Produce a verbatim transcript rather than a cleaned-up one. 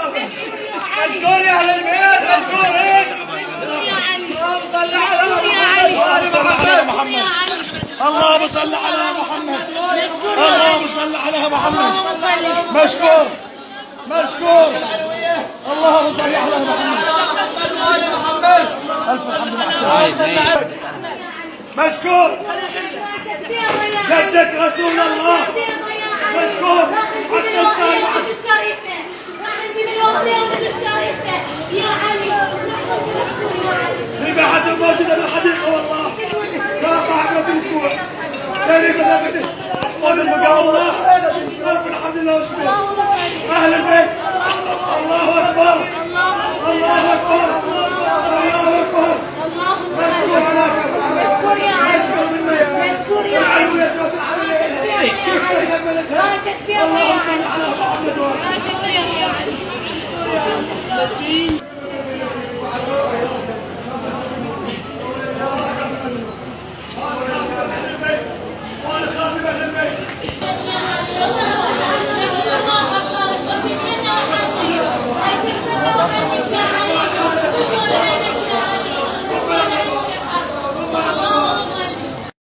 مشكور يا اهل البيت، مشكورين. اللهم صل على محمد. اللهم صل على محمد. مشكور مشكور. اللهم صل على محمد. الف الحمد لله. مشكور جدك رسول الله. مشكور حتى الصالحة الشريفة وعندي من الأغنية الشريفة يا علي. ذبيحة موجودة بالحديقة والله. ساقة عقرة الأسبوع. شريفة ذبحته. قول المقام الله. ألف الحمد لله والشكر. أهل البيت. الله أكبر. الله أكبر. الله أكبر. مشكور على مشكور يا علي. مشكور يا علي. الله